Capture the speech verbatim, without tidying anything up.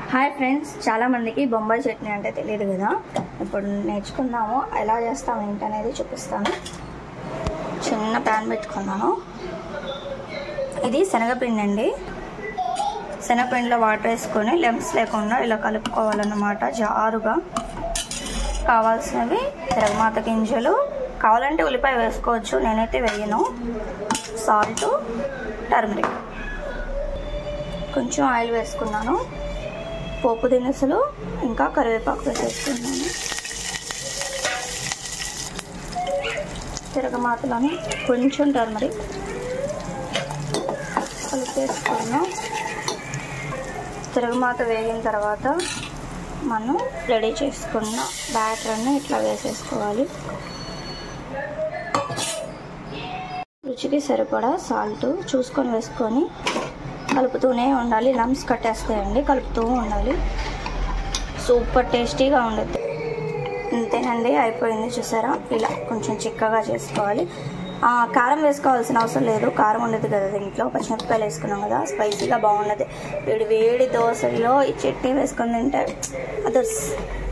Hi friends, చాలామందికి బొంబాయి చట్నీ అంటే తెలియదు కదా. ఇప్పుడు నేర్చుకుందాము, ఎలా చేస్తాము ఏంటి అనేది చూపిస్తాను. చిన్న ప్యాన్ పెట్టుకున్నాను. ఇది శనగపిండి అండి. శనగపిండిలో వాటర్ వేసుకొని లెమ్స్ లేకుండా ఇలా కలుపుకోవాలన్నమాట జారుగా. కావాల్సినవి తిరగమాత గింజలు, కావాలంటే ఉల్లిపాయ వేసుకోవచ్చు, నేనైతే వేయను. సాల్ట్, టర్మరిక్, కొంచెం ఆయిల్ వేసుకున్నాను. పోపు దినుసులు ఇంకా కరివేపాకు వేసేసుకున్నాను. తిరగమాతలోని కొంచెం టర్మరిక్ కలిపేసుకున్నాం. తిరగమాత వేగిన తర్వాత మనం రెడీ చేసుకున్న బ్యాటర్ని ఇట్లా వేసేసుకోవాలి. రుచికి సరిపడా సాల్ట్ చూసుకొని వేసుకొని కలుపుతూనే ఉండాలి. లమ్స్ కట్టేస్తాయండి, కలుపుతూ ఉండాలి. సూపర్ టేస్టీగా ఉండదు. అంతేనండి, అయిపోయింది. చూసారా, ఇలా కొంచెం చిక్కగా చేసుకోవాలి. కారం వేసుకోవాల్సిన అవసరం లేదు, కారం ఉండదు కదా దీంట్లో. పచ్చిమిరపకాయలు వేసుకున్నాం కదా, స్పైసీగా బాగుండదు. వేడి వేడి దోశల్లో ఈ చట్నీ వేసుకొని తింటే అదర్స్